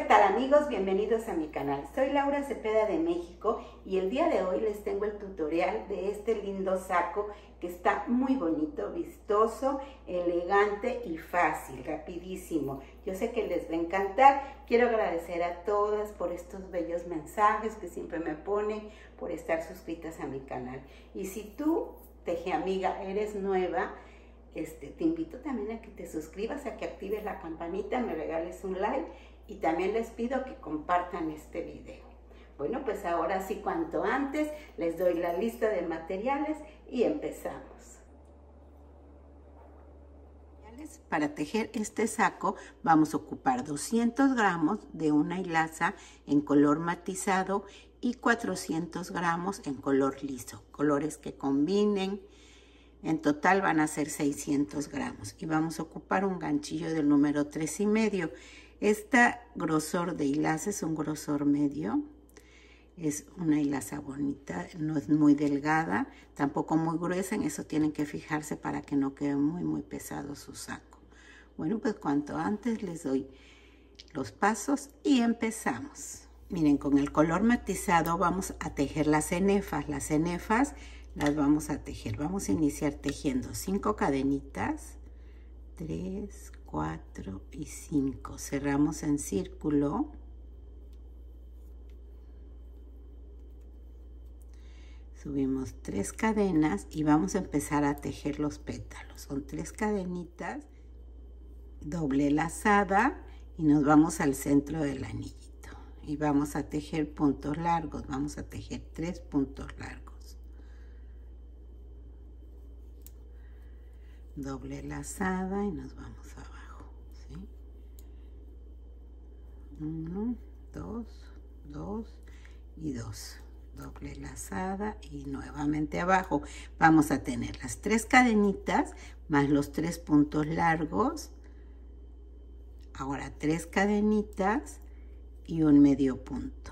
tal amigos? Bienvenidos a mi canal. Soy Laura Cepeda de México y el día de hoy les tengo el tutorial de este lindo saco que está muy bonito, vistoso, elegante y fácil, rapidísimo. Yo sé que les va a encantar. Quiero agradecer a todas por estos bellos mensajes que siempre me ponen, por estar suscritas a mi canal. Y si tú, tejeamiga, eres nueva, te invito también a que te suscribas, a que actives la campanita, me regales un like y también les pido que compartan este video. Bueno, pues ahora sí, cuanto antes, les doy la lista de materiales y empezamos. Para tejer este saco vamos a ocupar 200 gramos de una hilaza en color matizado y 400 gramos en color liso, colores que combinen. En total van a ser 600 gramos y vamos a ocupar un ganchillo del número 3,5. Este grosor de hilaza es un grosor medio. Es una hilaza bonita, no es muy delgada, tampoco muy gruesa. En eso tienen que fijarse para que no quede muy pesado su saco. Bueno, pues cuanto antes les doy los pasos y empezamos. Miren, con el color matizado vamos a tejer las cenefas. Las cenefas las vamos a tejer. Vamos a iniciar tejiendo 5 cadenitas, 3, 4 y 5. Cerramos en círculo. Subimos 3 cadenas y vamos a empezar a tejer los pétalos. Son 3 cadenitas, doble lazada y nos vamos al centro del anillito. Y vamos a tejer puntos largos. Vamos a tejer 3 puntos largos. Doble lazada y nos vamos abajo, ¿sí? 1, 2, 2 y 2. Doble lazada y nuevamente abajo. Vamos a tener las 3 cadenitas más los 3 puntos largos. Ahora 3 cadenitas y un medio punto.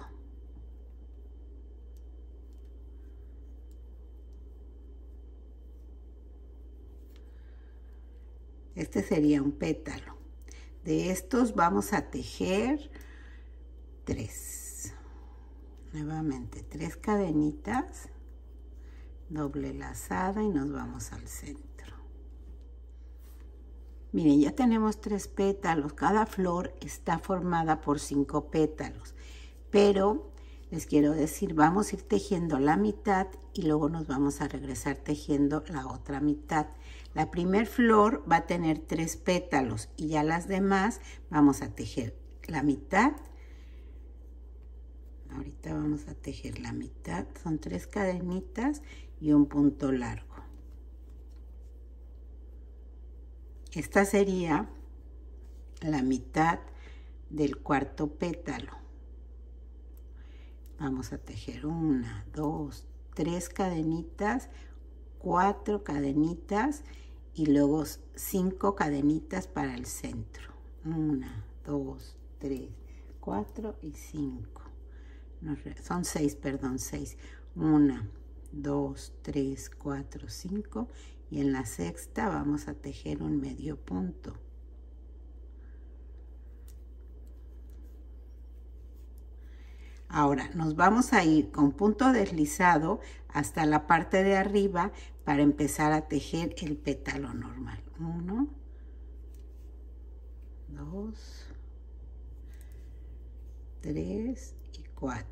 Este sería un pétalo. De estos vamos a tejer 3. Nuevamente 3 cadenitas, doble lazada y nos vamos al centro. Miren, ya tenemos 3 pétalos. Cada flor está formada por 5 pétalos. Pero les quiero decir, vamos a ir tejiendo la mitad y luego nos vamos a regresar tejiendo la otra mitad. La primer flor va a tener 3 pétalos y ya las demás vamos a tejer la mitad. Ahorita vamos a tejer la mitad, son 3 cadenitas y un punto largo. Esta sería la mitad del cuarto pétalo. Vamos a tejer 1, 2, 3 cadenitas, 4 cadenitas y luego 5 cadenitas para el centro. 1, 2, 3, 4 y 5. Son 6, perdón, 6. 1, 2, 3, 4, 5 y en la sexta vamos a tejer un medio punto. Ahora nos vamos a ir con punto deslizado hasta la parte de arriba para empezar a tejer el pétalo normal. 1, 2, 3 y 4.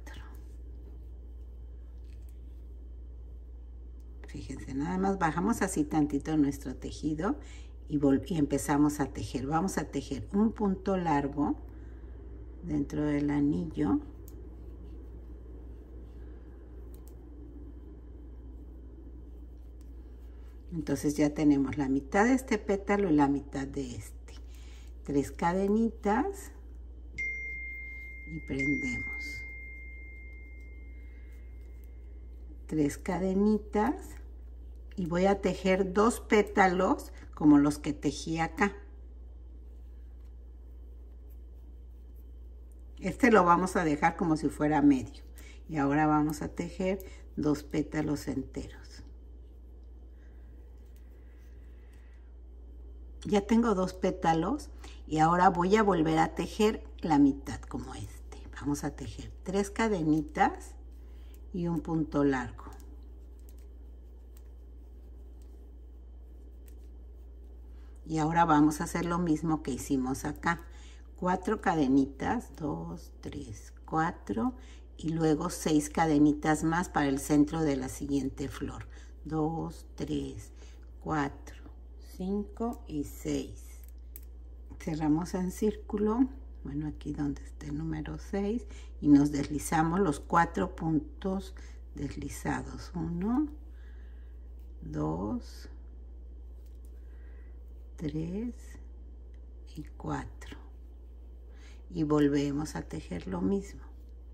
Fíjense, nada más bajamos así tantito nuestro tejido y empezamos a tejer. Vamos a tejer un punto largo dentro del anillo. Entonces ya tenemos la mitad de este pétalo y la mitad de este. 3 cadenitas y prendemos. 3 cadenitas y voy a tejer 2 pétalos como los que tejí acá. Este lo vamos a dejar como si fuera medio. Y ahora vamos a tejer 2 pétalos enteros. Ya tengo 2 pétalos y ahora voy a volver a tejer la mitad como este. Vamos a tejer 3 cadenitas y un punto largo. Y ahora vamos a hacer lo mismo que hicimos acá. 4 cadenitas, 2, 3, 4 y luego 6 cadenitas más para el centro de la siguiente flor. 2, 3, 4, 5 y 6. Cerramos en círculo, bueno, aquí donde está el número 6, y nos deslizamos los 4 puntos deslizados. 1, 2, 3 y 4. Y volvemos a tejer lo mismo.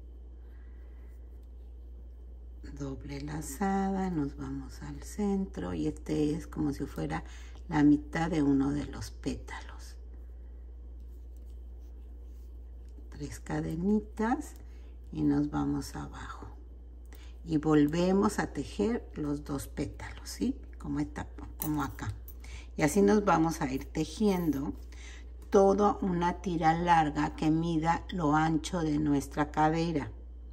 Doble lazada, nos vamos al centro y este es como si fuera la mitad de uno de los pétalos. 3 cadenitas y nos vamos abajo. Y volvemos a tejer los 2 pétalos, ¿sí? Como acá. Y así nos vamos a ir tejiendo toda una tira larga que mida lo ancho de nuestra cadera.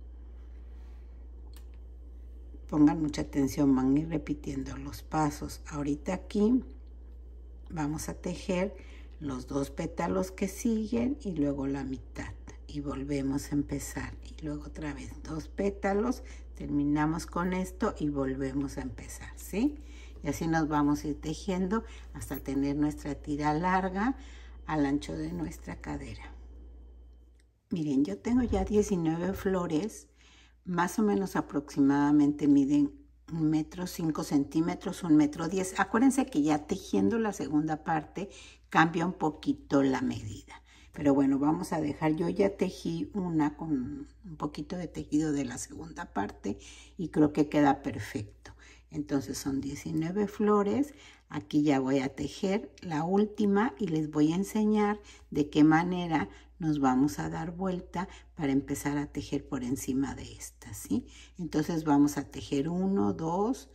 Pongan mucha atención, van a ir repitiendo los pasos. Ahorita aquí vamos a tejer los 2 pétalos que siguen y luego la mitad. Y volvemos a empezar. Y luego otra vez 2 pétalos, terminamos con esto y volvemos a empezar, ¿sí? Y así nos vamos a ir tejiendo hasta tener nuestra tira larga al ancho de nuestra cadera. Miren, yo tengo ya 19 flores, más o menos aproximadamente miden 1 metro 5 centímetros, 1 metro 10. Acuérdense que ya tejiendo la segunda parte cambia un poquito la medida. Pero bueno, vamos a dejar, yo ya tejí una con un poquito de tejido de la segunda parte y creo que queda perfecto. Entonces son 19 flores, aquí ya voy a tejer la última y les voy a enseñar de qué manera nos vamos a dar vuelta para empezar a tejer por encima de esta, ¿sí? Entonces vamos a tejer 1, 2,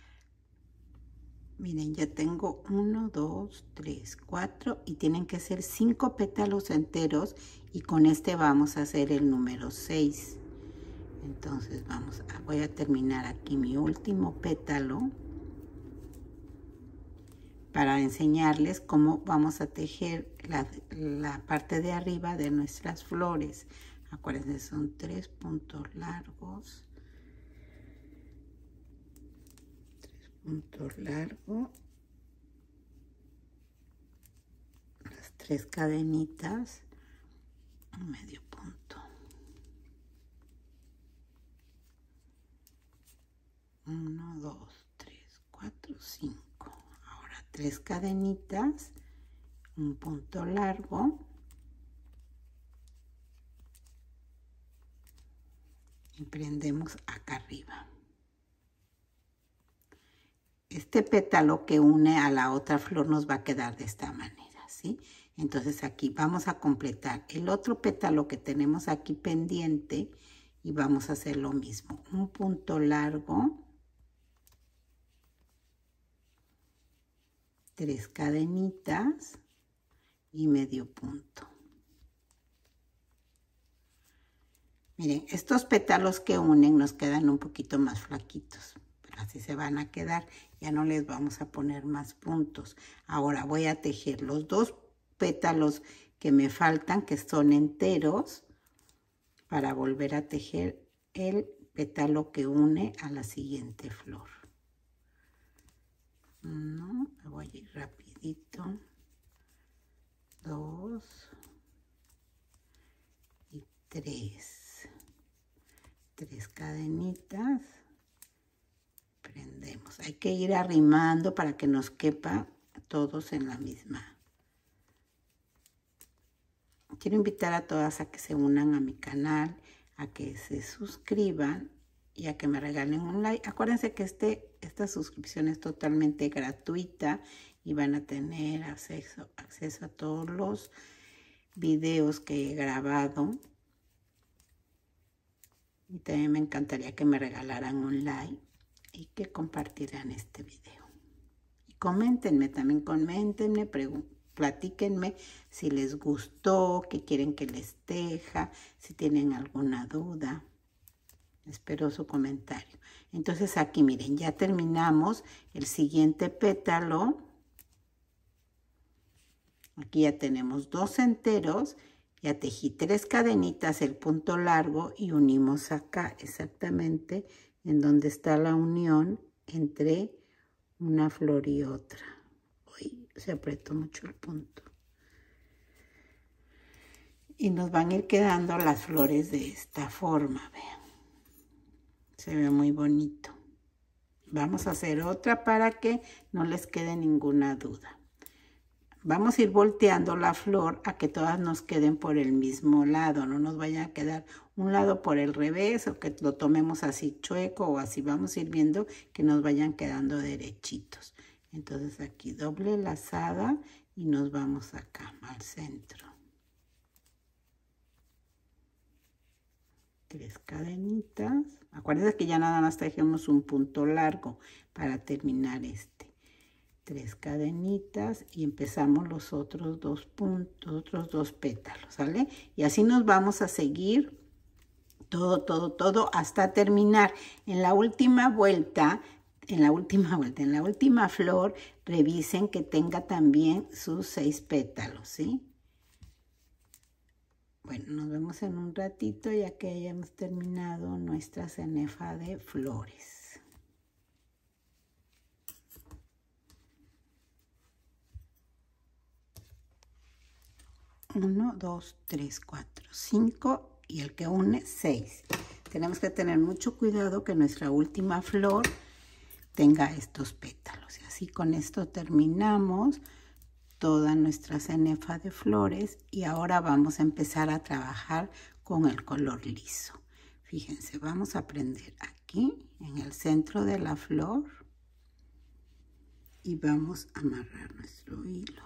miren, ya tengo 1, 2, 3, 4 y tienen que ser 5 pétalos enteros y con este vamos a hacer el número 6. Entonces voy a terminar aquí mi último pétalo para enseñarles cómo vamos a tejer la parte de arriba de nuestras flores. Acuérdense, son 3 puntos largos. 3 puntos largos. Las 3 cadenitas. Medio punto. 1, 2, 3, 4, 5. Ahora 3 cadenitas, un punto largo y prendemos acá arriba. Este pétalo que une a la otra flor nos va a quedar de esta manera, ¿sí? Entonces aquí vamos a completar el otro pétalo que tenemos aquí pendiente y vamos a hacer lo mismo. Un punto largo. 3 cadenitas y medio punto. Miren, estos pétalos que unen nos quedan un poquito más flaquitos, pero así se van a quedar, ya no les vamos a poner más puntos. Ahora voy a tejer los 2 pétalos que me faltan, que son enteros, para volver a tejer el pétalo que une a la siguiente flor. Me voy a ir rapidito. 2 y 3. 3 cadenitas. Prendemos. Hay que ir arrimando para que nos quepa todos en la misma. Quiero invitar a todas a que se unan a mi canal, a que se suscriban y a que me regalen un like. Acuérdense que esta suscripción es totalmente gratuita y van a tener acceso a todos los videos que he grabado. Y también me encantaría que me regalaran un like y que compartieran este video. Y coméntenme, también coméntenme, platíquenme si les gustó, qué quieren que les teja, si tienen alguna duda. Espero su comentario. Entonces aquí miren, ya terminamos el siguiente pétalo. Aquí ya tenemos 2 enteros. Ya tejí 3 cadenitas, el punto largo, y unimos acá exactamente en donde está la unión entre una flor y otra. Uy, se apretó mucho el punto. Y nos van a ir quedando las flores de esta forma, vean. Se ve muy bonito. Vamos a hacer otra para que no les quede ninguna duda. Vamos a ir volteando la flor a que todas nos queden por el mismo lado. No nos vaya a quedar un lado por el revés o que lo tomemos así chueco o así. Vamos a ir viendo que nos vayan quedando derechitos. Entonces aquí doble lazada y nos vamos acá al centro. 3 cadenitas. Acuérdense que ya nada más tejemos un punto largo para terminar este. 3 cadenitas y empezamos los otros 2 puntos, otros 2 pétalos, ¿sale? Y así nos vamos a seguir todo hasta terminar. En la última vuelta, en la última flor, revisen que tenga también sus 6 pétalos, ¿sí? Bueno, nos vemos en un ratito ya que hayamos terminado nuestra cenefa de flores. 1, 2, 3, 4, 5 y el que une 6. Tenemos que tener mucho cuidado que nuestra última flor tenga estos pétalos. Y así con esto terminamos toda nuestra cenefa de flores y ahora vamos a empezar a trabajar con el color liso. Fíjense, vamos a prender aquí en el centro de la flor y vamos a amarrar nuestro hilo.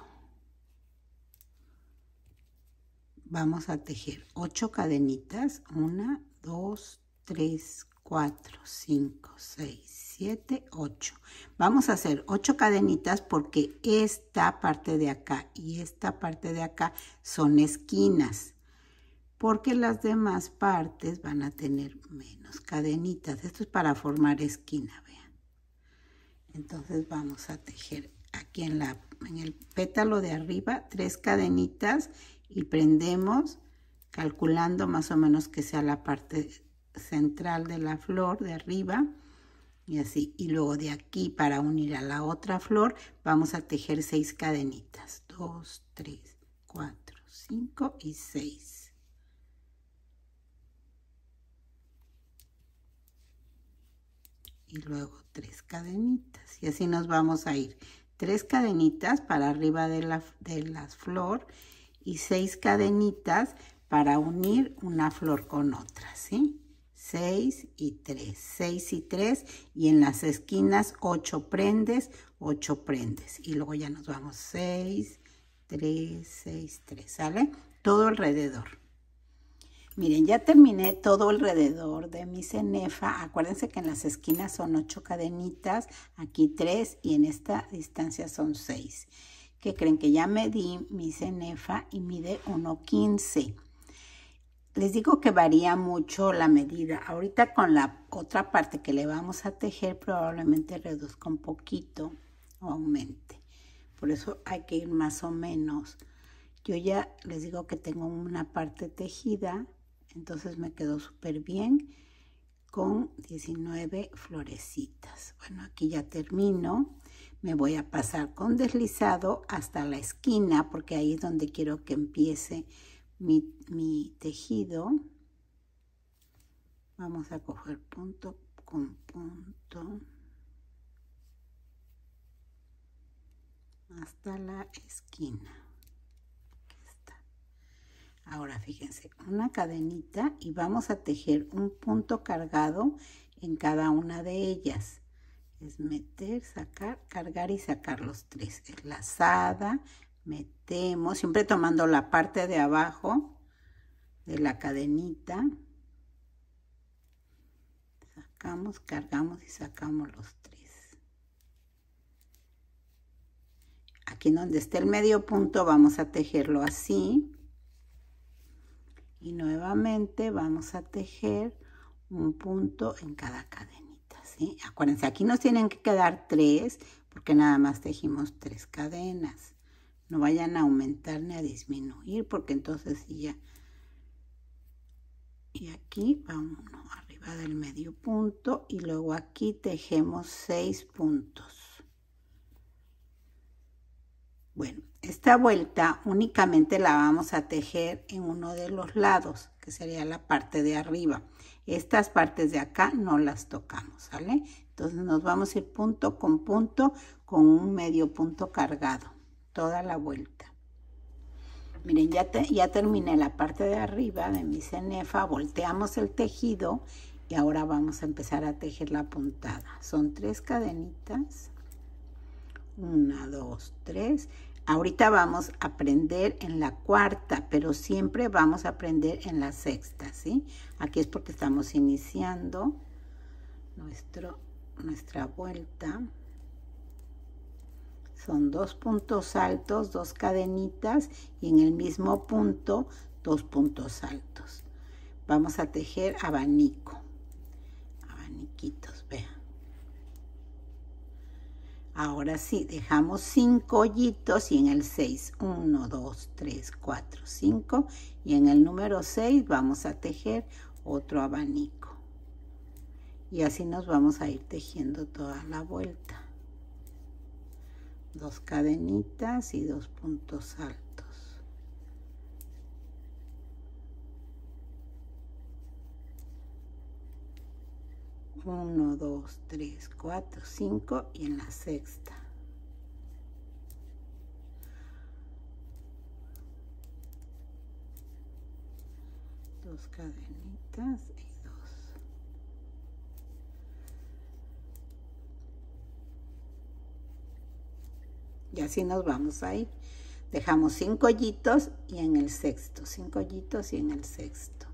Vamos a tejer 8 cadenitas, 1, 2, 3, 4, 5, 6, 7, 8. Vamos a hacer 8 cadenitas porque esta parte de acá y esta parte de acá son esquinas, porque las demás partes van a tener menos cadenitas. Esto es para formar esquina, vean. Entonces vamos a tejer aquí en el pétalo de arriba 3 cadenitas y prendemos calculando más o menos que sea la parte central de la flor de arriba y así. Y luego de aquí para unir a la otra flor vamos a tejer 6 cadenitas. 2, 3, 4, 5 y 6. Y luego 3 cadenitas y así nos vamos a ir. 3 cadenitas para arriba de la flor y 6 cadenitas para unir una flor con otra, ¿sí? 6 y 3, 6 y 3 y en las esquinas 8 prendes, 8 prendes y luego ya nos vamos 6, 3, 6, 3, ¿sale? Todo alrededor. Miren, ya terminé todo alrededor de mi cenefa. Acuérdense que en las esquinas son 8 cadenitas, aquí 3 y en esta distancia son 6. ¿Qué creen? Que ya medí mi cenefa y mide 1.15. Les digo que varía mucho la medida. Ahorita con la otra parte que le vamos a tejer probablemente reduzca un poquito o aumente. Por eso hay que ir más o menos. Yo ya les digo que tengo una parte tejida, entonces me quedó súper bien con 19 florecitas. Bueno, aquí ya termino. Me voy a pasar con deslizado hasta la esquina porque ahí es donde quiero que empiece mi tejido. Vamos a coger punto con punto hasta la esquina. Aquí está. Ahora fíjense, una cadenita y vamos a tejer un punto cargado en cada una de ellas. Es meter, sacar, cargar y sacar los 3. Es lazada, metemos, siempre tomando la parte de abajo de la cadenita. Sacamos, cargamos y sacamos los 3. aquí donde esté el medio punto vamos a tejerlo así. Y nuevamente vamos a tejer un punto en cada cadenita, ¿sí? Acuérdense, aquí nos tienen que quedar 3 porque nada más tejimos 3 cadenas. No vayan a aumentar ni a disminuir porque entonces sí ya. Y aquí va uno arriba del medio punto y luego aquí tejemos 6 puntos. Bueno, esta vuelta únicamente la vamos a tejer en uno de los lados, que sería la parte de arriba. Estas partes de acá no las tocamos, ¿sale? Entonces nos vamos a ir punto con un medio punto cargado, toda la vuelta. Miren, ya terminé la parte de arriba de mi cenefa, volteamos el tejido y ahora vamos a empezar a tejer la puntada. Son 3 cadenitas. 1, 2, 3. Ahorita vamos a aprender en la cuarta, pero siempre vamos a aprender en la sexta, ¿sí? Aquí es porque estamos iniciando nuestra vuelta. Son 2 puntos altos, 2 cadenitas y en el mismo punto 2 puntos altos. Vamos a tejer abanico. Abaniquitos, vean. Ahora sí, dejamos 5 hoyitos y en el 6, 1, 2, 3, 4, 5. Y en el número 6 vamos a tejer otro abanico. Y así nos vamos a ir tejiendo toda la vuelta. 2 cadenitas y 2 puntos altos. 1, 2, 3, 4, 5 y en la sexta. Dos cadenitas y 2. Y así nos vamos a ir. Dejamos 5 hoyitos y en el sexto. 5 hoyitos y en el sexto.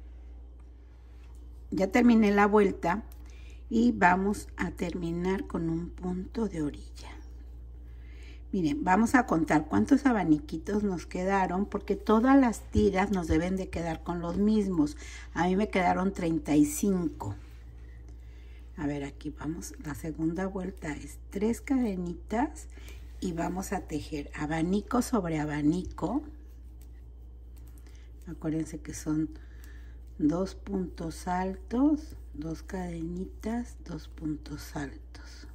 Ya terminé la vuelta. Y vamos a terminar con un punto de orilla. Miren, vamos a contar cuántos abaniquitos nos quedaron porque todas las tiras nos deben de quedar con los mismos. A mí me quedaron 35. A ver, aquí vamos. La segunda vuelta es 3 cadenitas y vamos a tejer abanico sobre abanico. Acuérdense que son 2 puntos altos, 2 cadenitas, 2 puntos altos.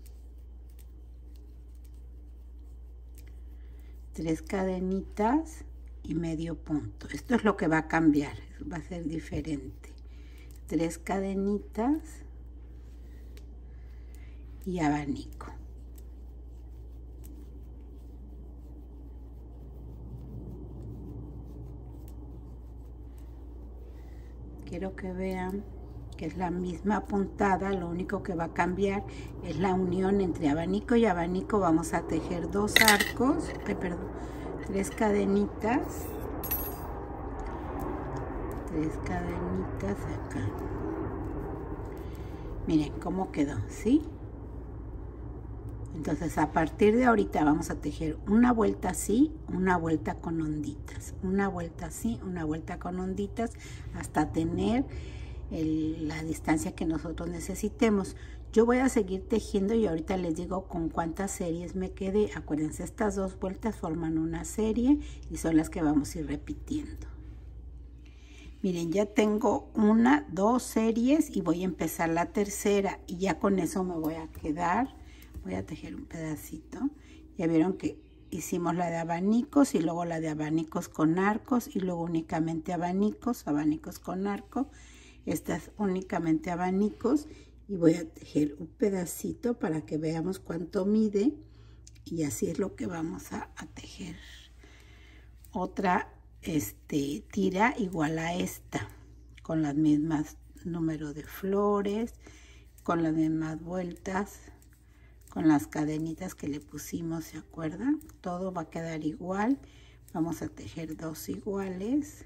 3 cadenitas y medio punto. Esto es lo que va a cambiar, va a ser diferente. 3 cadenitas y abanico. Quiero que vean que es la misma puntada, lo único que va a cambiar es la unión entre abanico y abanico. Vamos a tejer 2 arcos, 3 cadenitas, 3 cadenitas acá. Miren cómo quedó, ¿sí? Entonces a partir de ahorita vamos a tejer una vuelta así, una vuelta con onditas, una vuelta así, una vuelta con onditas hasta tener la distancia que nosotros necesitemos. Yo voy a seguir tejiendo y ahorita les digo con cuántas series me quedé. Acuérdense, estas 2 vueltas forman una serie y son las que vamos a ir repitiendo. Miren, ya tengo 1, 2 series y voy a empezar la tercera y ya con eso me voy a quedar. Voy a tejer un pedacito. Ya vieron que hicimos la de abanicos y luego la de abanicos con arcos y luego únicamente abanicos, abanicos con arco. Esta es únicamente abanicos y voy a tejer un pedacito para que veamos cuánto mide y así es lo que vamos a tejer. Otra tira igual a esta con las mismas número de flores, con las mismas vueltas, con las cadenitas que le pusimos, ¿se acuerdan? Todo va a quedar igual. Vamos a tejer 2 iguales.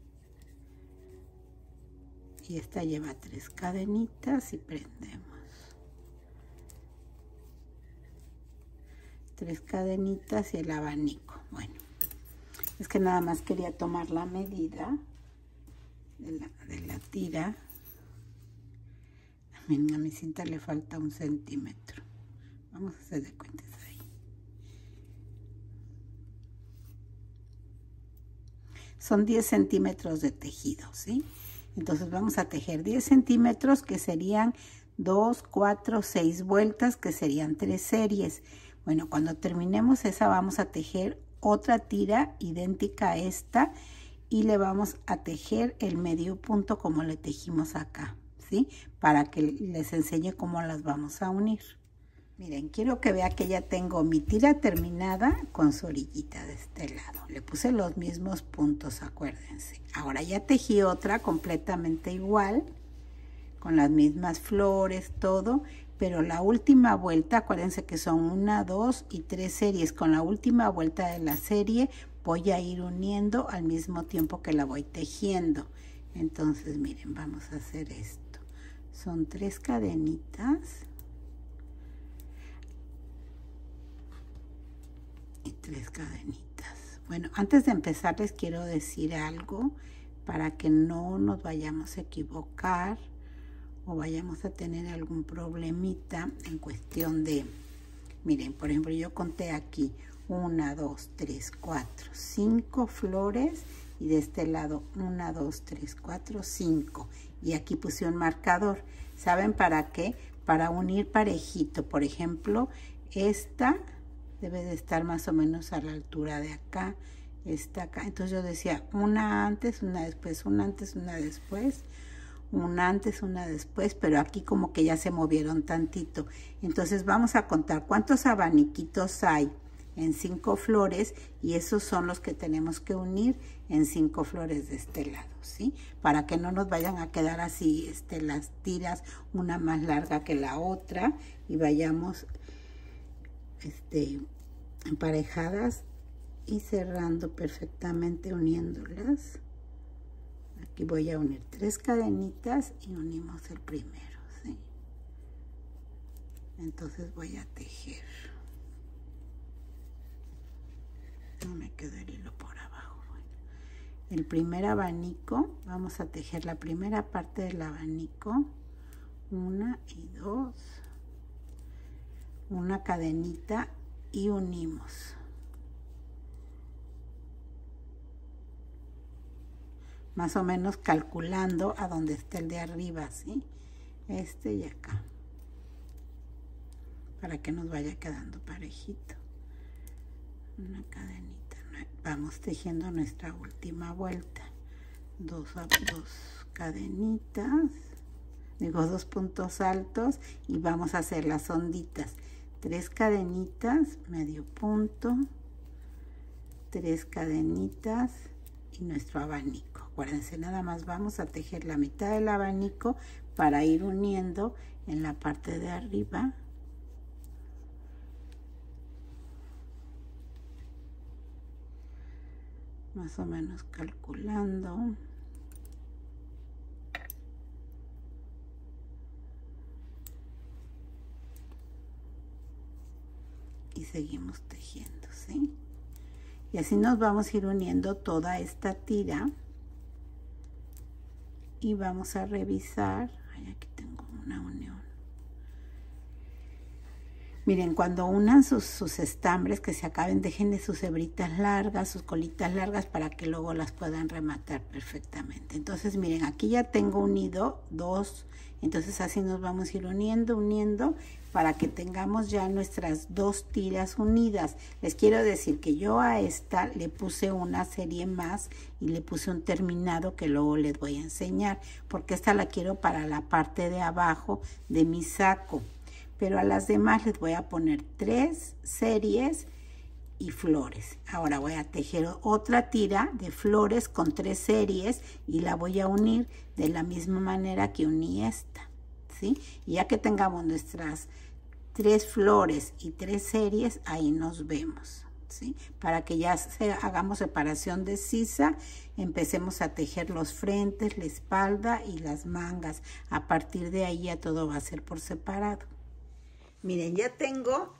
Y esta lleva 3 cadenitas y prendemos. 3 cadenitas y el abanico. Bueno, es que nada más quería tomar la medida de la tira. Miren, a mi cinta le falta 1 centímetro. Vamos a hacer de cuentas ahí. Son 10 centímetros de tejido, ¿sí? Entonces vamos a tejer 10 centímetros, que serían 2, 4, 6 vueltas, que serían 3 series. Bueno, cuando terminemos esa vamos a tejer otra tira idéntica a esta y le vamos a tejer el medio punto como le tejimos acá, ¿sí? Para que les enseñe cómo las vamos a unir. Miren, quiero que vea que ya tengo mi tira terminada con su orillita de este lado. Le puse los mismos puntos, acuérdense. Ahora ya tejí otra completamente igual, con las mismas flores, todo. Pero la última vuelta, acuérdense que son 1, 2 y 3 series. Con la última vuelta de la serie voy a ir uniendo al mismo tiempo que la voy tejiendo. Entonces, miren, vamos a hacer esto. Son 3 cadenitas. Y 3 cadenitas. Bueno, antes de empezar les quiero decir algo para que no nos vayamos a equivocar o vayamos a tener algún problemita en cuestión de, miren, por ejemplo, yo conté aquí 1, 2, 3, 4, 5 flores y de este lado 1, 2, 3, 4, 5 y aquí puse un marcador. ¿Saben para qué? Para unir parejito. Por ejemplo, esta debe de estar más o menos a la altura de acá, esta acá. Entonces yo decía una antes, una después, una antes, una después, una antes, una después, pero aquí como que ya se movieron tantito. Entonces vamos a contar cuántos abaniquitos hay en 5 flores y esos son los que tenemos que unir en 5 flores de este lado, ¿sí? Para que no nos vayan a quedar así las tiras una más larga que la otra y vayamos emparejadas y cerrando perfectamente, uniéndolas. Aquí voy a unir 3 cadenitas y unimos el primero, ¿sí? Entonces voy a tejer. No me quedó el hilo por abajo. Bueno, el primer abanico, vamos a tejer la primera parte del abanico, 1 y 2, una cadenita y unimos. Más o menos calculando a donde esté el de arriba, ¿sí? Este y acá. Para que nos vaya quedando parejito. Una cadenita. Vamos tejiendo nuestra última vuelta. 2 cadenitas. Digo, 2 puntos altos y vamos a hacer las onditas. 3 cadenitas, medio punto, 3 cadenitas y nuestro abanico. Acuérdense, nada más vamos a tejer la mitad del abanico para ir uniendo en la parte de arriba. Más o menos calculando. Y seguimos tejiendo, ¿sí? Y así nos vamos a ir uniendo toda esta tira y vamos a revisar. Ay, aquí tengo una unión. Miren, cuando unan sus estambres que se acaben, déjenle sus hebritas largas, sus colitas largas para que luego las puedan rematar perfectamente. Entonces, miren, aquí ya tengo unido 2, entonces así nos vamos a ir uniendo para que tengamos ya nuestras 2 tiras unidas. Les quiero decir que yo a esta le puse una serie más y le puse un terminado que luego les voy a enseñar, porque esta la quiero para la parte de abajo de mi saco. Pero a las demás les voy a poner 3 series y flores. Ahora voy a tejer otra tira de flores con 3 series y la voy a unir de la misma manera que uní esta, ¿sí? Y ya que tengamos nuestras 3 flores y 3 series, ahí nos vemos, ¿sí? Para que ya hagamos separación de sisa, empecemos a tejer los frentes, la espalda y las mangas. A partir de ahí ya todo va a ser por separado. Miren, ya tengo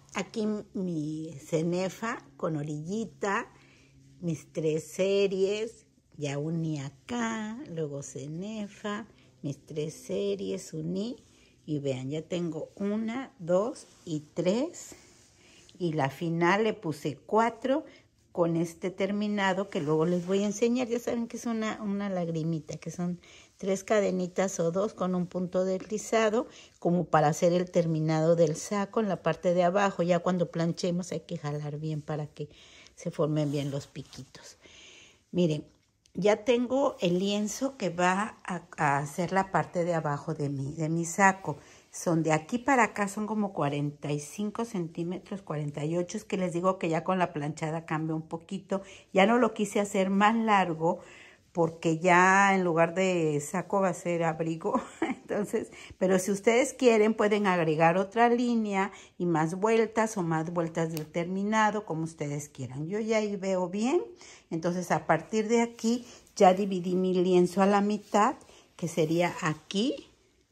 aquí mi cenefa con orillita, mis 3 series, ya uní acá, luego cenefa, mis 3 series uní y vean, ya tengo 1, 2 y 3 y la final le puse 4 con este terminado que luego les voy a enseñar. Ya saben que es una lagrimita, que son 3 cadenitas o 2 con un punto deslizado como para hacer el terminado del saco en la parte de abajo. Ya cuando planchemos hay que jalar bien para que se formen bien los piquitos. Miren, ya tengo el lienzo que va a hacer la parte de abajo de mi saco. Son de aquí para acá, son como 45 centímetros, 48. Es que les digo que ya con la planchada cambia un poquito. Ya no lo quise hacer más largo porque ya en lugar de saco va a ser abrigo. Entonces, pero si ustedes quieren pueden agregar otra línea y más vueltas o más vueltas del terminado, como ustedes quieran. Yo ya ahí veo bien. Entonces, a partir de aquí ya dividí mi lienzo a la mitad, que sería aquí.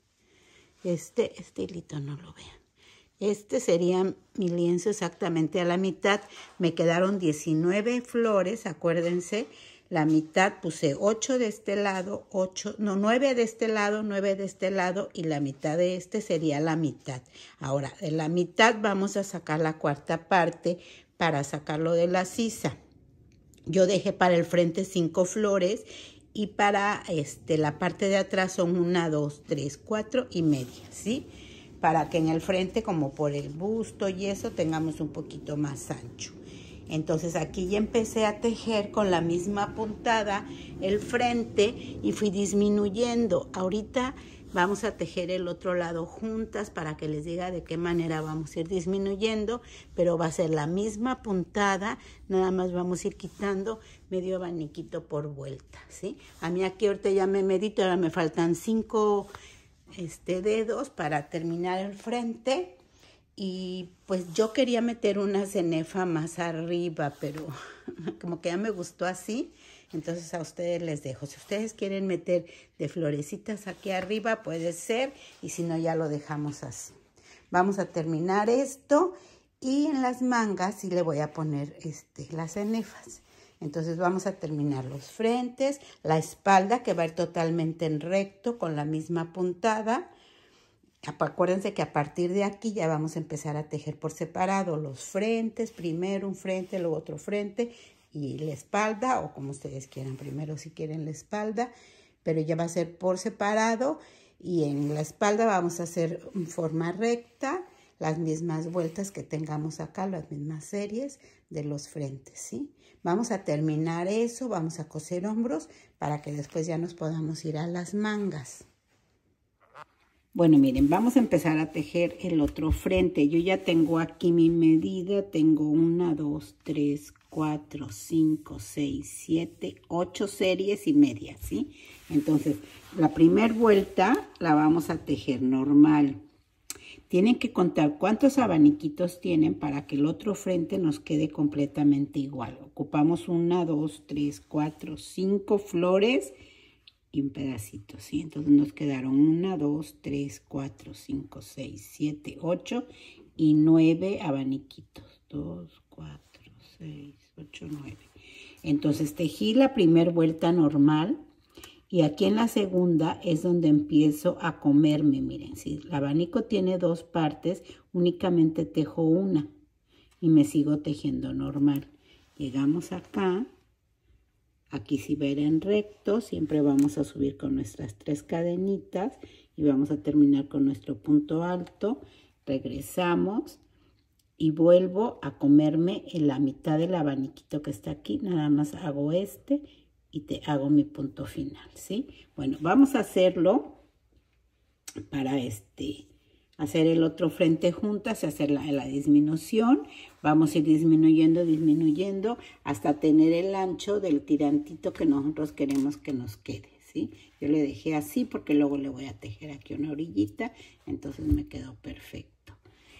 Este hilito no lo vean. Este sería mi lienzo exactamente a la mitad. Me quedaron 19 flores, acuérdense. La mitad puse 8 de este lado, 9 de este lado, 9 de este lado y la mitad de este sería la mitad. Ahora, de la mitad vamos a sacar la cuarta parte para sacarlo de la sisa. Yo dejé para el frente 5 flores y para la parte de atrás son 1, 2, 3, 4 y media, ¿sí? Para que en el frente, como por el busto y eso, tengamos un poquito más ancho. Entonces aquí ya empecé a tejer con la misma puntada el frente y fui disminuyendo. Ahorita vamos a tejer el otro lado juntas para que les diga de qué manera vamos a ir disminuyendo, pero va a ser la misma puntada, nada más vamos a ir quitando medio abaniquito por vuelta, ¿sí? A mí aquí ahorita ya me medito, ahora me faltan 5 dedos para terminar el frente. Y pues yo quería meter una cenefa más arriba, pero como que ya me gustó así. Entonces a ustedes les dejo. Si ustedes quieren meter de florecitas aquí arriba, puede ser. Y si no, ya lo dejamos así. Vamos a terminar esto. Y en las mangas sí le voy a poner las cenefas. Entonces vamos a terminar los frentes. La espalda que va a ir totalmente en recto con la misma puntada. Acuérdense que a partir de aquí ya vamos a empezar a tejer por separado los frentes, primero un frente, luego otro frente y la espalda, o como ustedes quieran, primero si quieren la espalda, pero ya va a ser por separado y en la espalda vamos a hacer en forma recta las mismas vueltas que tengamos acá, las mismas series de los frentes, ¿sí? Vamos a terminar eso, vamos a coser hombros para que después ya nos podamos ir a las mangas. Bueno, miren, vamos a empezar a tejer el otro frente. Yo ya tengo aquí mi medida. Tengo 1, 2, 3, 4, 5, 6, 7, 8 series y media, ¿sí? Entonces, la primera vuelta la vamos a tejer normal. Tienen que contar cuántos abaniquitos tienen para que el otro frente nos quede completamente igual. Ocupamos 1, 2, 3, 4, 5 flores y un pedacito, ¿sí? Entonces nos quedaron 1, 2, 3, 4, 5, 6, 7, 8 y 9 abaniquitos. 2, 4, 6, 8, 9. Entonces tejí la primera vuelta normal y aquí en la segunda es donde empiezo a comerme. Miren, si el abanico tiene 2 partes, únicamente tejo una y me sigo tejiendo normal. Llegamos acá. Aquí si ver en recto, siempre vamos a subir con nuestras 3 cadenitas y vamos a terminar con nuestro punto alto. Regresamos y vuelvo a comerme en la mitad del abaniquito que está aquí. Nada más hago y te hago mi punto final, ¿sí? Bueno, vamos a hacerlo para hacer el otro frente juntas y hacer la disminución. Vamos a ir disminuyendo hasta tener el ancho del tirantito que nosotros queremos que nos quede, ¿sí? Yo le dejé así porque luego le voy a tejer aquí una orillita, entonces me quedó perfecto.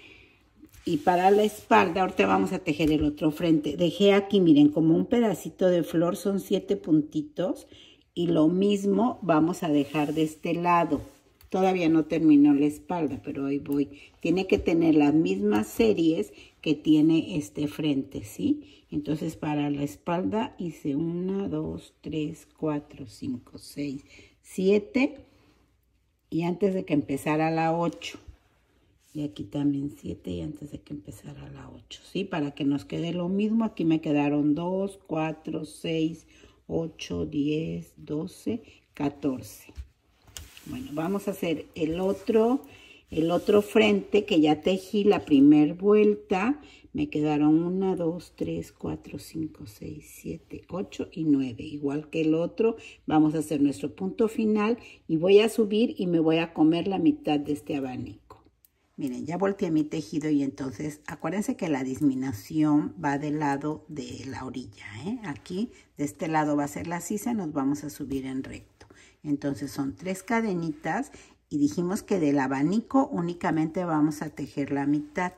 Y para la espalda, ahorita vamos a tejer el otro frente. Dejé aquí, miren, como un pedacito de flor, son 7 puntitos. Y lo mismo vamos a dejar de este lado. Todavía no termino la espalda, pero ahí voy. Tiene que tener las mismas series que tiene este frente, ¿sí? Entonces, para la espalda hice 1, 2, 3, 4, 5, 6, 7. Y antes de que empezara la 8. Y aquí también 7 y antes de que empezara la 8, ¿sí? Para que nos quede lo mismo. Aquí me quedaron 2, 4, 6, 8, 10, 12, 14. Bueno, vamos a hacer el otro frente que ya tejí la primera vuelta. Me quedaron 1, 2, 3, 4, 5, 6, 7, 8 y 9. Igual que el otro, vamos a hacer nuestro punto final y voy a subir y me voy a comer la mitad de este abanico. Miren, ya volteé mi tejido y entonces acuérdense que la disminución va del lado de la orilla, ¿eh? Aquí, de este lado va a ser la sisa y nos vamos a subir en recto. Entonces son 3 cadenitas y dijimos que del abanico únicamente vamos a tejer la mitad.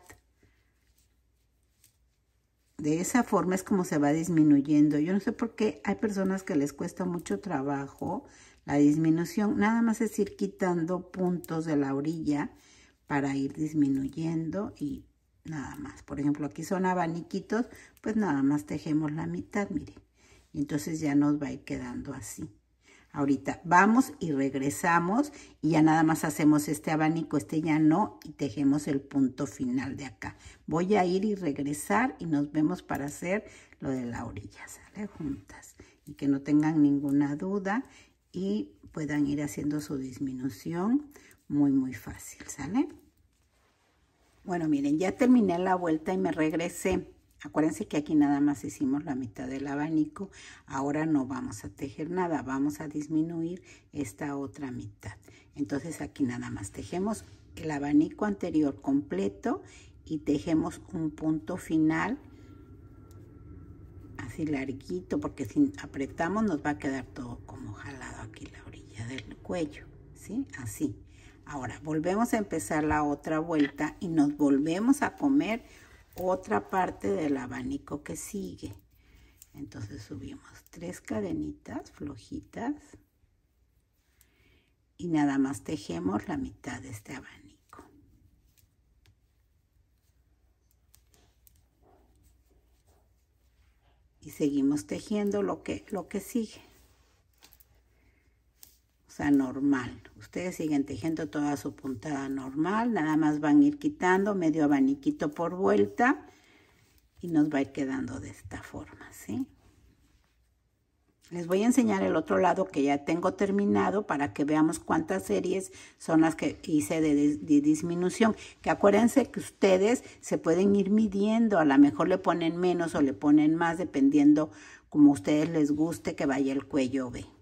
De esa forma es como se va disminuyendo. Yo no sé por qué hay personas que les cuesta mucho trabajo la disminución. Nada más es ir quitando puntos de la orilla para ir disminuyendo y nada más. Por ejemplo, aquí son abaniquitos, pues nada más tejemos la mitad, miren. Y entonces ya nos va a ir quedando así. Ahorita vamos y regresamos y ya nada más hacemos este abanico, este ya no, y tejemos el punto final de acá. Voy a ir y regresar y nos vemos para hacer lo de la orilla, ¿sale? Juntas. Y que no tengan ninguna duda y puedan ir haciendo su disminución muy fácil, ¿sale? Bueno, miren, ya terminé la vuelta y me regresé. Acuérdense que aquí nada más hicimos la mitad del abanico. Ahora no vamos a tejer nada, vamos a disminuir esta otra mitad. Entonces aquí nada más tejemos el abanico anterior completo y tejemos un punto final así larguito, porque si apretamos nos va a quedar todo como jalado aquí la orilla del cuello, ¿sí? Así. Ahora volvemos a empezar la otra vuelta y nos volvemos a comer otra parte del abanico que sigue. Entonces subimos 3 cadenitas flojitas y nada más tejemos la mitad de este abanico. Y seguimos tejiendo lo que sigue. O sea, normal. Ustedes siguen tejiendo toda su puntada normal. Nada más van a ir quitando medio abaniquito por vuelta. Y nos va a ir quedando de esta forma, ¿sí? Les voy a enseñar el otro lado que ya tengo terminado para que veamos cuántas series son las que hice de disminución. Que acuérdense que ustedes se pueden ir midiendo. A lo mejor le ponen menos o le ponen más dependiendo como a ustedes les guste que vaya el cuello B.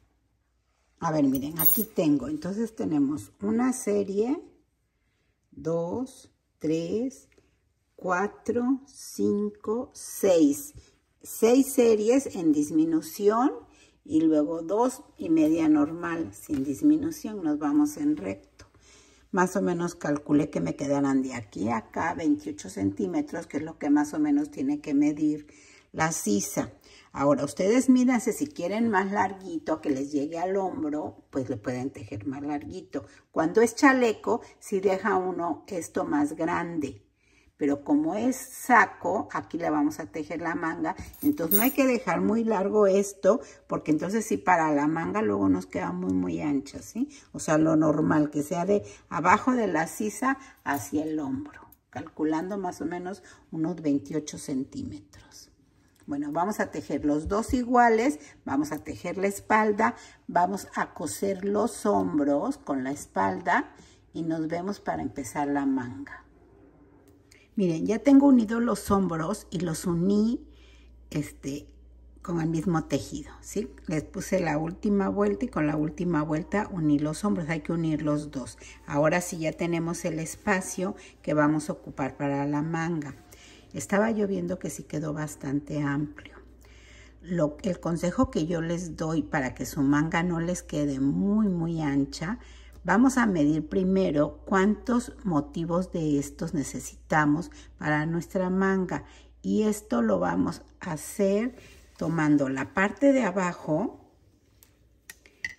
A ver, miren, aquí tengo. Entonces tenemos una serie, 2, 3, 4, 5, 6. 6 series en disminución y luego 2 y media normal sin disminución. Nos vamos en recto. Más o menos calculé que me quedarán de aquí a acá 28 centímetros, que es lo que más o menos tiene que medir la sisa. Ahora, ustedes mídanse si quieren más larguito, que les llegue al hombro, pues le pueden tejer más larguito. Cuando es chaleco, sí deja uno esto más grande. Pero como es saco, aquí le vamos a tejer la manga. Entonces no hay que dejar muy largo esto, porque entonces sí para la manga luego nos queda muy ancha, ¿sí? O sea, lo normal, que sea de abajo de la sisa hacia el hombro. Calculando más o menos unos 28 centímetros. Bueno, vamos a tejer los dos iguales, vamos a tejer la espalda, vamos a coser los hombros con la espalda y nos vemos para empezar la manga. Miren, ya tengo unidos los hombros y los uní con el mismo tejido, ¿sí? Les puse la última vuelta y con la última vuelta uní los hombros, hay que unir los dos. Ahora sí ya tenemos el espacio que vamos a ocupar para la manga. Estaba yo viendo que sí quedó bastante amplio. El consejo que yo les doy para que su manga no les quede muy ancha, vamos a medir primero cuántos motivos de estos necesitamos para nuestra manga. Y esto lo vamos a hacer tomando la parte de abajo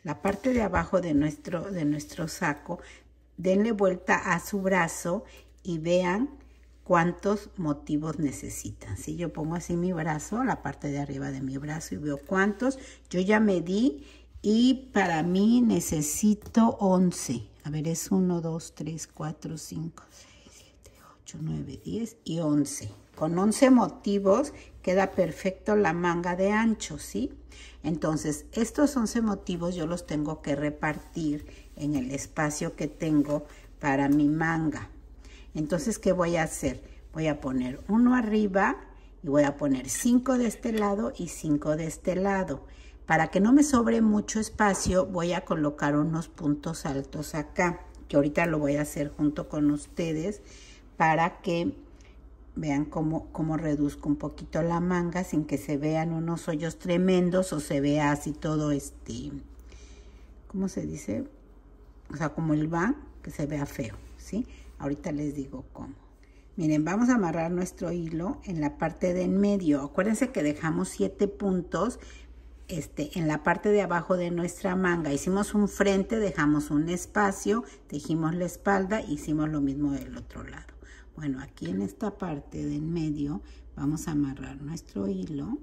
la parte de abajo de nuestro saco, denle vuelta a su brazo y vean cuántos motivos necesitan. Si yo pongo así mi brazo, la parte de arriba de mi brazo, y veo cuántos, yo ya medí y para mí necesito 11. A ver, es 1, 2, 3, 4, 5, 6, 7, 8, 9, 10 y 11. Con 11 motivos queda perfecto la manga de ancho, ¿sí? Entonces, estos 11 motivos yo los tengo que repartir en el espacio que tengo para mi manga. Entonces, ¿qué voy a hacer? Voy a poner uno arriba y voy a poner 5 de este lado y 5 de este lado. Para que no me sobre mucho espacio, voy a colocar unos puntos altos acá, que ahorita lo voy a hacer junto con ustedes para que vean cómo reduzco un poquito la manga sin que se vean unos hoyos tremendos o se vea así todo ¿cómo se dice? O sea, como el van, que se vea feo, ¿sí? Ahorita les digo cómo. Miren, vamos a amarrar nuestro hilo en la parte de en medio. Acuérdense que dejamos 7 puntos en la parte de abajo de nuestra manga. Hicimos un frente, dejamos un espacio, tejimos la espalda, hicimos lo mismo del otro lado. Bueno, aquí en esta parte de en medio vamos a amarrar nuestro hilo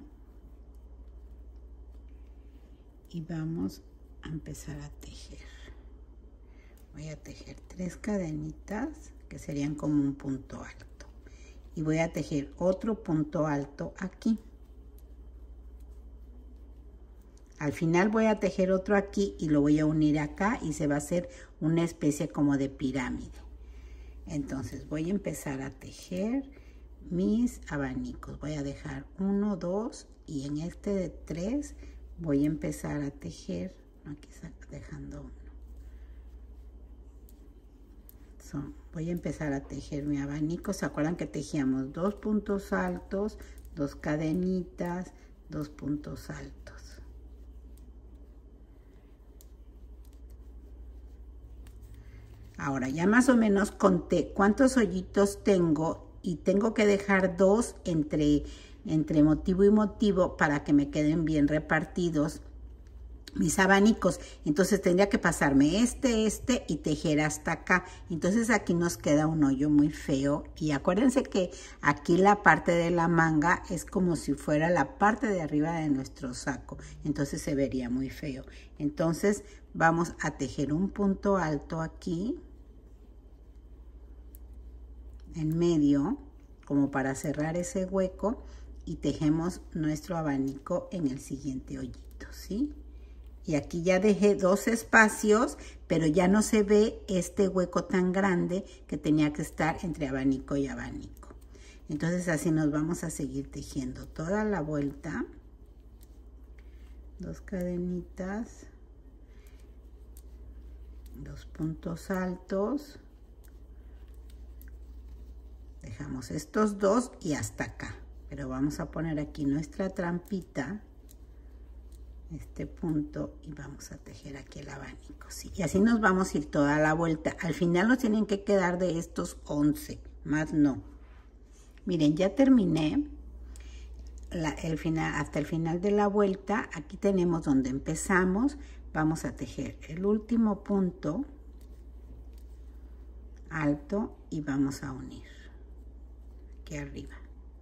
y vamos a empezar a tejer. Voy a tejer 3 cadenitas que serían como un punto alto y voy a tejer otro punto alto aquí. Al final voy a tejer otro aquí y lo voy a unir acá y se va a hacer una especie como de pirámide. Entonces voy a empezar a tejer mis abanicos. Voy a dejar 1, 2 y en este de 3 voy a empezar a tejer. Aquí está dejando uno. Voy a empezar a tejer mi abanico. ¿Se acuerdan que tejíamos 2 puntos altos, 2 cadenitas, 2 puntos altos? Ahora ya más o menos conté cuántos hoyitos tengo y tengo que dejar 2 entre motivo y motivo para que me queden bien repartidos mis abanicos. Entonces tendría que pasarme este y tejer hasta acá. Entonces aquí nos queda un hoyo muy feo y acuérdense que aquí la parte de la manga es como si fuera la parte de arriba de nuestro saco. Entonces se vería muy feo. Entonces vamos a tejer un punto alto aquí en medio como para cerrar ese hueco y tejemos nuestro abanico en el siguiente hoyito, ¿sí? Y aquí ya dejé 2 espacios, pero ya no se ve este hueco tan grande que tenía que estar entre abanico y abanico. Entonces así nos vamos a seguir tejiendo toda la vuelta. 2 cadenitas, 2 puntos altos. Dejamos estos 2 y hasta acá. Pero vamos a poner aquí nuestra trampita. Este punto y vamos a tejer aquí el abanico, ¿sí? Y así nos vamos a ir toda la vuelta. Al final nos tienen que quedar de estos 11, más no. Miren, ya terminé hasta el final de la vuelta. Aquí tenemos donde empezamos. Vamos a tejer el último punto alto y vamos a unir aquí arriba.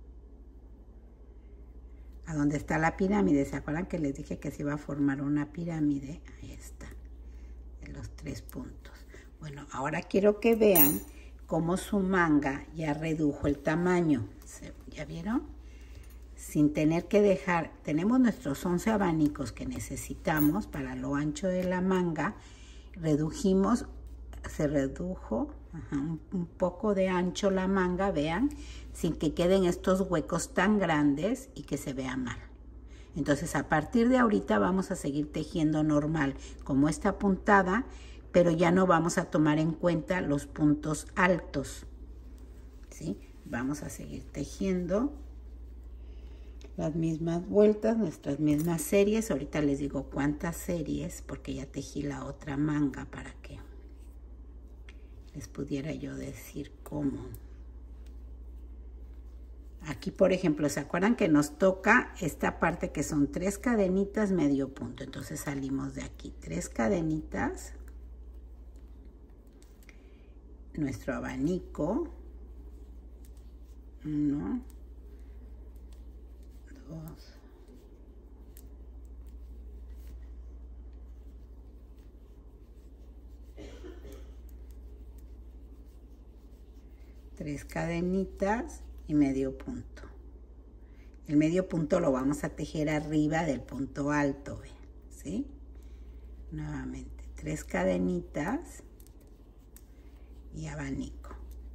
A donde está la pirámide, ¿se acuerdan que les dije que se iba a formar una pirámide? Ahí está, de los 3 puntos. Bueno, ahora quiero que vean cómo su manga ya redujo el tamaño. ¿Ya vieron? Sin tener que dejar, tenemos nuestros 11 abanicos que necesitamos para lo ancho de la manga. Redujimos, se redujo un poco de ancho la manga, vean, sin que queden estos huecos tan grandes y que se vea mal. Entonces a partir de ahorita vamos a seguir tejiendo normal como esta puntada, pero ya no vamos a tomar en cuenta los puntos altos, ¿sí? Vamos a seguir tejiendo las mismas vueltas, nuestras mismas series. Ahorita les digo cuántas series porque ya tejí la otra manga para que les pudiera yo decir cómo. Aquí, por ejemplo, ¿se acuerdan que nos toca esta parte que son 3 cadenitas, medio punto? Entonces salimos de aquí, 3 cadenitas, nuestro abanico, 1, 2, 3 cadenitas y medio punto. El medio punto lo vamos a tejer arriba del punto alto, ¿sí? Nuevamente, 3 cadenitas y abanico.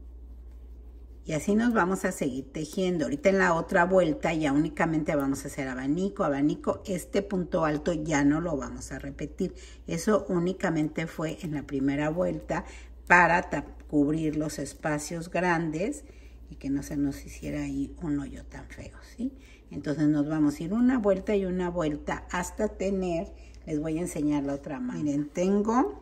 Y así nos vamos a seguir tejiendo. Ahorita en la otra vuelta ya únicamente vamos a hacer abanico, abanico. Este punto alto ya no lo vamos a repetir. Eso únicamente fue en la primera vuelta para cubrir los espacios grandes y que no se nos hiciera ahí un hoyo tan feo, ¿sí? Entonces nos vamos a ir una vuelta y una vuelta hasta tener, les voy a enseñar la otra manga. Miren, tengo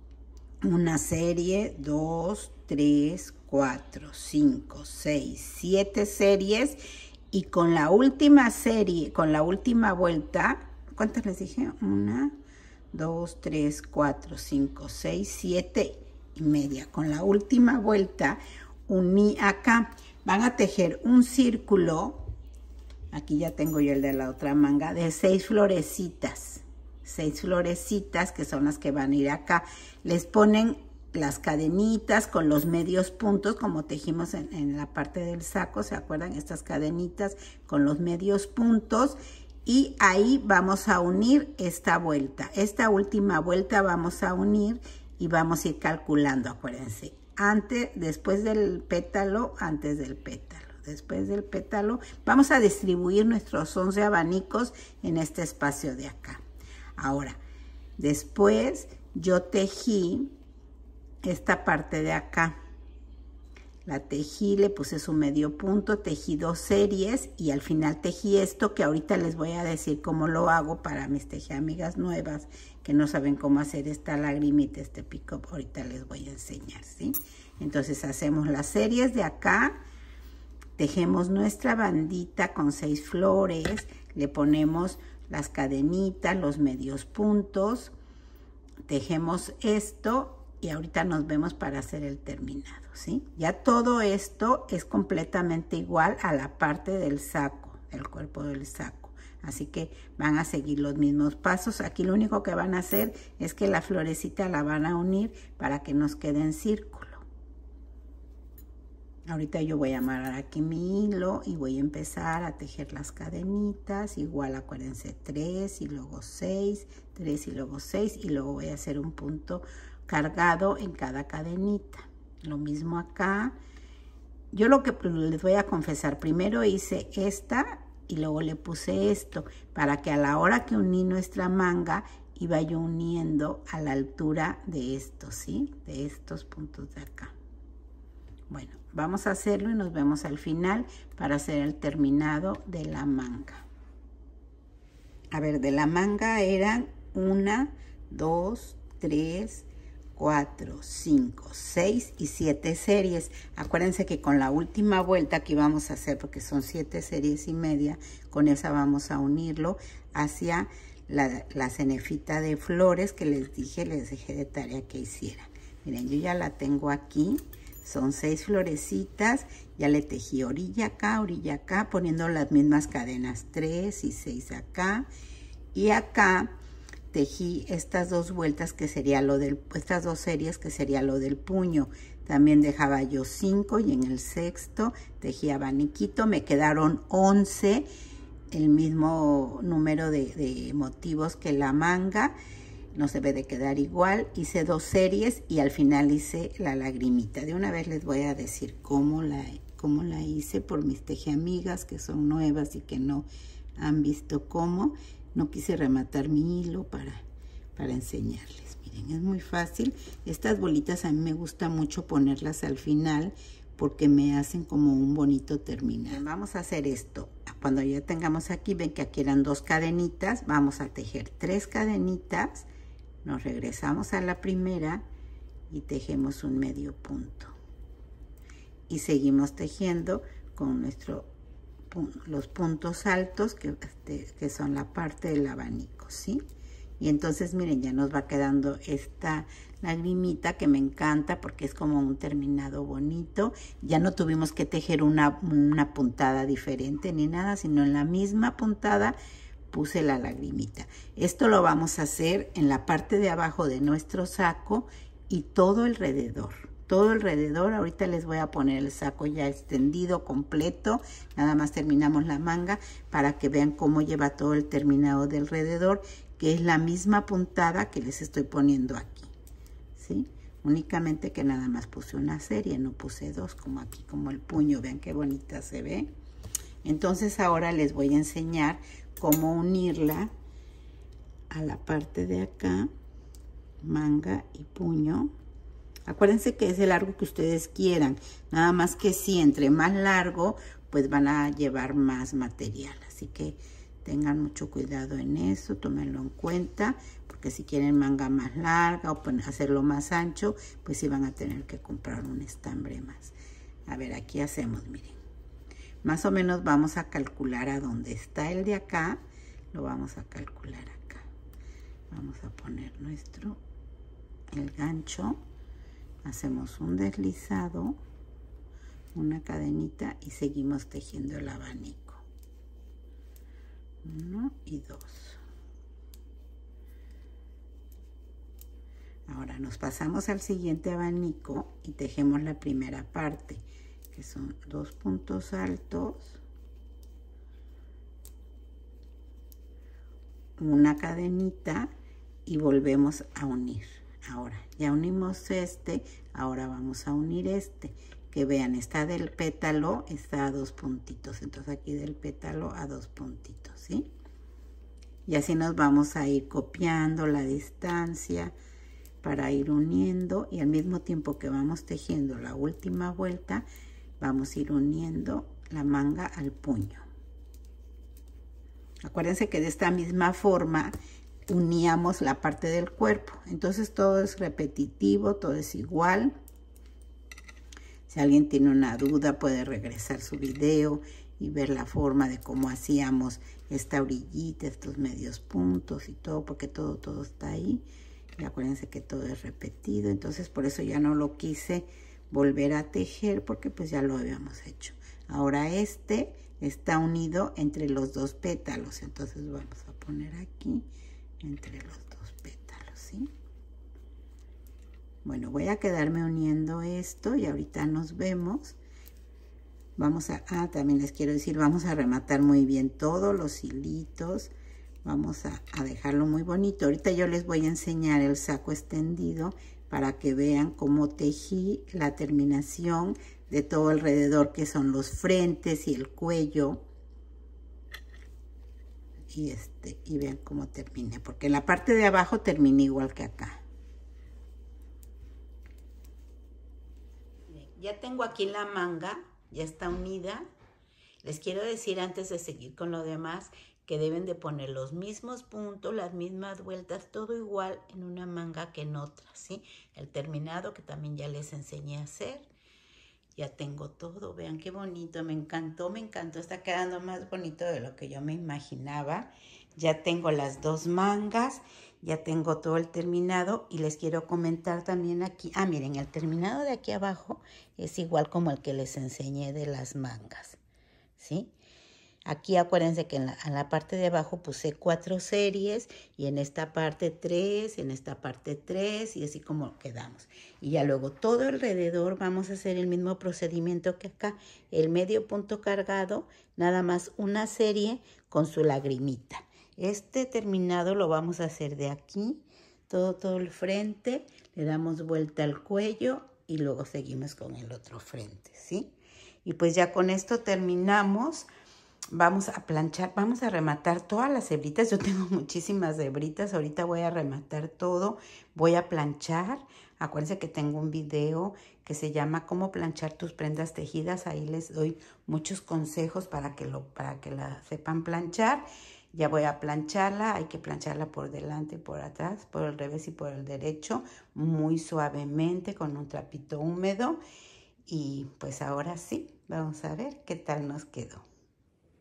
una serie, 2, 3, 4, 5, 6, 7 series y con la última serie, con la última vuelta, ¿cuántas les dije? 1, 2, 3, 4, 5, 6, 7 y media. Con la última vuelta uní acá. Van a tejer un círculo, aquí ya tengo yo el de la otra manga, de 6 florecitas. 6 florecitas que son las que van a ir acá. Les ponen las cadenitas con los medios puntos como tejimos en la parte del saco, ¿se acuerdan? Estas cadenitas con los medios puntos y ahí vamos a unir esta vuelta. Esta última vuelta vamos a unir y vamos a ir calculando, acuérdense, antes, después del pétalo, antes del pétalo, después del pétalo. Vamos a distribuir nuestros 11 abanicos en este espacio de acá. Ahora, después yo tejí esta parte de acá. La tejí, le puse su medio punto, tejí 2 series y al final tejí esto que ahorita les voy a decir cómo lo hago para mis tejiamigas nuevas que no saben cómo hacer esta lagrimita, este pick-up. Ahorita les voy a enseñar, ¿sí? Entonces hacemos las series de acá, tejemos nuestra bandita con 6 flores, le ponemos las cadenitas, los medios puntos, tejemos esto y ahorita nos vemos para hacer el terminado, ¿sí? Ya todo esto es completamente igual a la parte del saco, el cuerpo del saco. Así que van a seguir los mismos pasos. Aquí lo único que van a hacer es que la florecita la van a unir para que nos quede en círculo. Ahorita yo voy a amarrar aquí mi hilo y voy a empezar a tejer las cadenitas. Igual acuérdense, 3 y luego 6, 3 y luego 6 y luego voy a hacer un punto cargado en cada cadenita. Lo mismo acá. Yo lo que les voy a confesar, primero hice esta y luego le puse esto para que a la hora que uní nuestra manga iba yo uniendo a la altura de esto, ¿sí? De estos puntos de acá. Bueno, vamos a hacerlo y nos vemos al final para hacer el terminado de la manga. A ver, de la manga eran 1, 2, 3, 4, 5, 6 y 7 series. Acuérdense que con la última vuelta que vamos a hacer, porque son 7 series y media, con esa vamos a unirlo hacia la cenefita de flores que les dije, les dejé de tarea que hicieran. Miren, yo ya la tengo aquí. Son 6 florecitas, ya le tejí orilla acá, poniendo las mismas cadenas, 3 y 6 acá. Y acá tejí estas 2 vueltas que sería lo del, estas 2 series que sería lo del puño. También dejaba yo 5 y en el sexto tejí abaniquito, me quedaron 11, el mismo número de motivos que la manga. Nos debe de quedar igual. Hice 2 series y al final hice la lagrimita. De una vez les voy a decir cómo la hice por mis tejiamigas que son nuevas y que no han visto cómo. No quise rematar mi hilo para enseñarles. Miren, es muy fácil. Estas bolitas a mí me gusta mucho ponerlas al final porque me hacen como un bonito terminado. Vamos a hacer esto. Cuando ya tengamos aquí, ven que aquí eran 2 cadenitas. Vamos a tejer 3 cadenitas. Nos regresamos a la primera y tejemos un medio punto. Y seguimos tejiendo con nuestro los puntos altos que son la parte del abanico, ¿sí? Y entonces miren, ya nos va quedando esta lagrimita que me encanta porque es como un terminado bonito. Ya no tuvimos que tejer una puntada diferente ni nada, sino en la misma puntada puse la lagrimita. Esto lo vamos a hacer en la parte de abajo de nuestro saco y todo alrededor. Todo alrededor. Ahorita les voy a poner el saco ya extendido, completo. Nada más terminamos la manga para que vean cómo lleva todo el terminado de alrededor, que es la misma puntada que les estoy poniendo aquí, ¿sí? Únicamente que nada más puse una serie, no puse dos, como aquí, como el puño. Vean qué bonita se ve. Entonces ahora les voy a enseñar cómo unirla a la parte de acá, manga y puño. Acuérdense que es el largo que ustedes quieran, nada más que si entre más largo, pues van a llevar más material, así que tengan mucho cuidado en eso, tómenlo en cuenta, porque si quieren manga más larga o hacerlo más ancho, pues sí van a tener que comprar un estambre más. A ver, aquí hacemos, miren. Más o menos vamos a calcular a dónde está el de acá, lo vamos a calcular acá. Vamos a poner el gancho, hacemos un deslizado, una cadenita y seguimos tejiendo el abanico. 1 y 2. Ahora nos pasamos al siguiente abanico y tejemos la primera parte, que son 2 puntos altos, una cadenita y volvemos a unir. Ahora ya unimos ahora vamos a unir que vean, está del pétalo, está a 2 puntitos, entonces aquí del pétalo a 2 puntitos, ¿sí? Y así nos vamos a ir copiando la distancia para ir uniendo, y al mismo tiempo que vamos tejiendo la última vuelta, vamos a ir uniendo la manga al puño. Acuérdense que de esta misma forma uníamos la parte del cuerpo, entonces todo es repetitivo, todo es igual. Si alguien tiene una duda puede regresar su video y ver la forma de cómo hacíamos esta orillita, estos medios puntos y todo, porque todo está ahí. Y acuérdense que todo es repetido, entonces por eso ya no lo quise volver a tejer, porque pues ya lo habíamos hecho. Ahora está unido entre los 2 pétalos, entonces vamos a poner aquí entre los 2 pétalos, ¿sí? Bueno, voy a quedarme uniendo esto y ahorita nos vemos. Vamos también les quiero decir, vamos a rematar muy bien todos los hilitos. Vamos a dejarlo muy bonito. Ahorita yo les voy a enseñar el saco extendido para que vean cómo tejí la terminación de todo alrededor, que son los frentes y el cuello. Y vean cómo terminé, porque en la parte de abajo terminé igual que acá. Ya tengo aquí la manga, ya está unida. Les quiero decir antes de seguir con lo demás que deben de poner los mismos puntos, las mismas vueltas, todo igual en una manga que en otra, ¿sí? El terminado que también ya les enseñé a hacer. Ya tengo todo, vean qué bonito, me encantó, está quedando más bonito de lo que yo me imaginaba. Ya tengo las 2 mangas, ya tengo todo el terminado y les quiero comentar también aquí. Miren, el terminado de aquí abajo es igual como el que les enseñé de las mangas, ¿sí? Aquí acuérdense que en la parte de abajo puse 4 series y en esta parte 3, en esta parte 3 y así como quedamos. Y ya luego todo alrededor vamos a hacer el mismo procedimiento que acá. El medio punto cargado, nada más una serie con su lagrimita. Este terminado lo vamos a hacer de aquí, todo el frente, le damos vuelta al cuello y luego seguimos con el otro frente, ¿sí? Y pues ya con esto terminamos. Vamos a planchar, vamos a rematar todas las hebritas. Yo tengo muchísimas hebritas, ahorita voy a rematar todo, voy a planchar. Acuérdense que tengo un video que se llama Cómo planchar tus prendas tejidas. Ahí les doy muchos consejos para que la sepan planchar. Ya voy a plancharla, hay que plancharla por delante y por atrás, por el revés y por el derecho, muy suavemente con un trapito húmedo. Y pues ahora sí, vamos a ver qué tal nos quedó.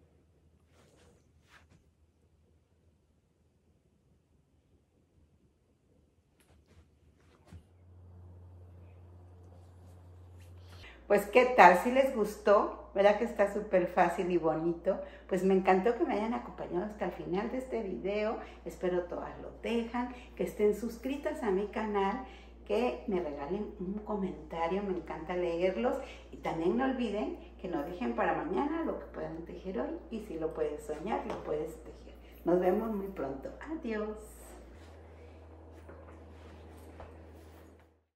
Pues, ¿qué tal? Si les gustó, ¿verdad que está súper fácil y bonito? Pues me encantó que me hayan acompañado hasta el final de este video. Espero todas lo dejan, que estén suscritas a mi canal, que me regalen un comentario, me encanta leerlos. Y también no olviden que no dejen para mañana lo que puedan tejer hoy. Y si lo puedes soñar, lo puedes tejer. Nos vemos muy pronto. Adiós.